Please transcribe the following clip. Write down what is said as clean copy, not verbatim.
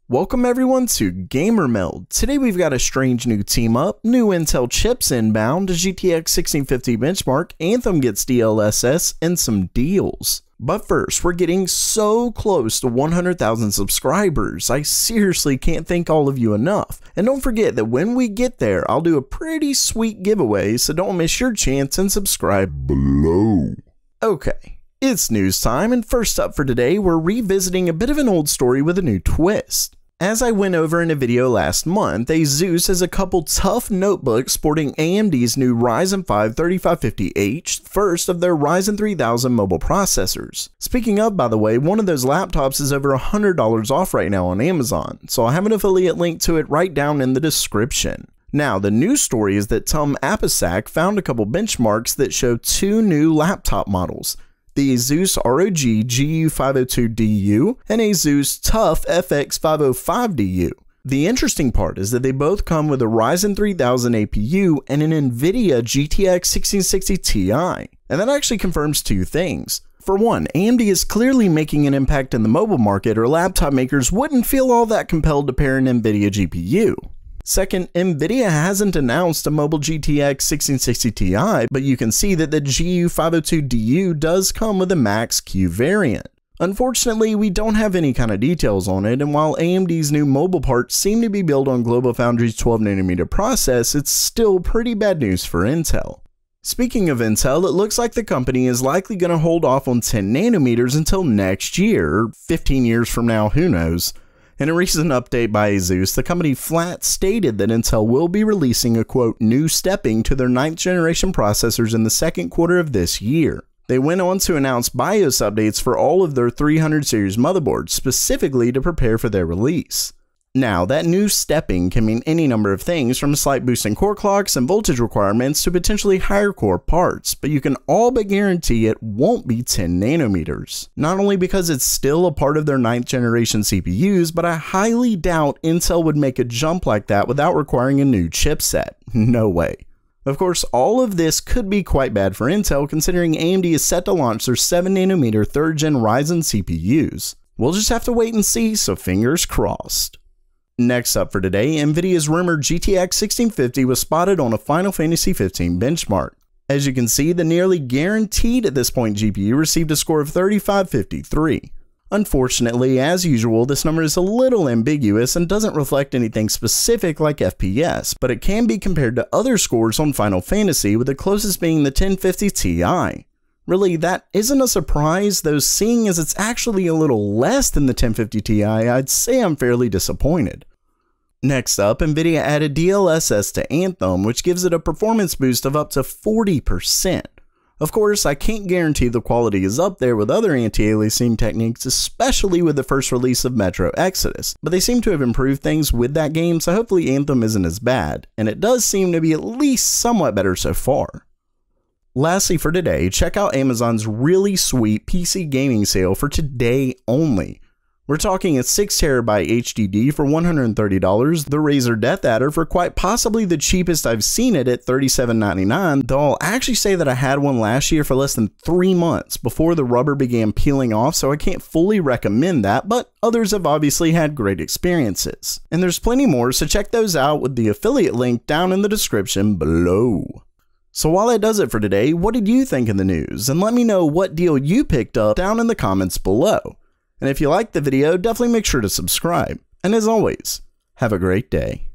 Welcome everyone to Gamer Meld. Today we've got a strange new team up, new Intel chips inbound, a GTX 1650 benchmark, Anthem gets DLSS, and some deals. But first, we're getting so close to 100,000 subscribers. I seriously can't thank all of you enough. And don't forget that when we get there, I'll do a pretty sweet giveaway, so don't miss your chance and subscribe below. Okay, it's news time, and first up for today, we're revisiting a bit of an old story with a new twist. As I went over in a video last month, ASUS has a couple tough notebooks sporting AMD's new Ryzen 5 3550H, first of their Ryzen 3000 mobile processors. Speaking of, by the way, one of those laptops is over $100 off right now on Amazon, so I have an affiliate link to it right down in the description. Now, the news story is that Tom Apisak found a couple benchmarks that show two new laptop models, the ASUS ROG GU502DU and ASUS TUF FX505DU. The interesting part is that they both come with a Ryzen 3000 APU and an NVIDIA GTX 1660 Ti. And that actually confirms two things. For one, AMD is clearly making an impact in the mobile market, or laptop makers wouldn't feel all that compelled to pair an NVIDIA GPU. Second, NVIDIA hasn't announced a mobile GTX 1660 Ti, but you can see that the GU502DU does come with a Max-Q variant. Unfortunately, we don't have any kind of details on it, and while AMD's new mobile parts seem to be built on GlobalFoundries 12nm process, it's still pretty bad news for Intel. Speaking of Intel, it looks like the company is likely going to hold off on 10nm until next year, 15 years from now, who knows. In a recent update by ASUS, the company flat stated that Intel will be releasing a quote new stepping to their 9th generation processors in the second quarter of this year. They went on to announce BIOS updates for all of their 300 series motherboards, specifically to prepare for their release. Now, that new stepping can mean any number of things, from a slight boost in core clocks and voltage requirements to potentially higher core parts, but you can all but guarantee it won't be 10nm. Not only because it's still a part of their 9th generation CPUs, but I highly doubt Intel would make a jump like that without requiring a new chipset. No way. Of course, all of this could be quite bad for Intel, considering AMD is set to launch their 7nm 3rd gen Ryzen CPUs. We'll just have to wait and see, so fingers crossed. Next up for today, NVIDIA's rumored GTX 1650 was spotted on a Final Fantasy XV benchmark. As you can see, the nearly guaranteed at this point GPU received a score of 3553. Unfortunately, as usual, this number is a little ambiguous and doesn't reflect anything specific like FPS, but it can be compared to other scores on Final Fantasy, with the closest being the 1050 Ti. Really, that isn't a surprise, though seeing as it's actually a little less than the 1050 Ti, I'd say I'm fairly disappointed. Next up, NVIDIA added DLSS to Anthem, which gives it a performance boost of up to 40%. Of course, I can't guarantee the quality is up there with other anti-aliasing techniques, especially with the first release of Metro Exodus, but they seem to have improved things with that game, so hopefully Anthem isn't as bad, and it does seem to be at least somewhat better so far. Lastly for today, check out Amazon's really sweet PC gaming sale for today only. We're talking a 6TB HDD for $130, the Razer Death Adder for quite possibly the cheapest I've seen it at $37.99, though I'll actually say that I had one last year for less than 3 months before the rubber began peeling off, so I can't fully recommend that, but others have obviously had great experiences. And there's plenty more, so check those out with the affiliate link down in the description below. So while that does it for today, what did you think in the news? And let me know what deal you picked up down in the comments below. And if you liked the video, definitely make sure to subscribe. And as always, have a great day.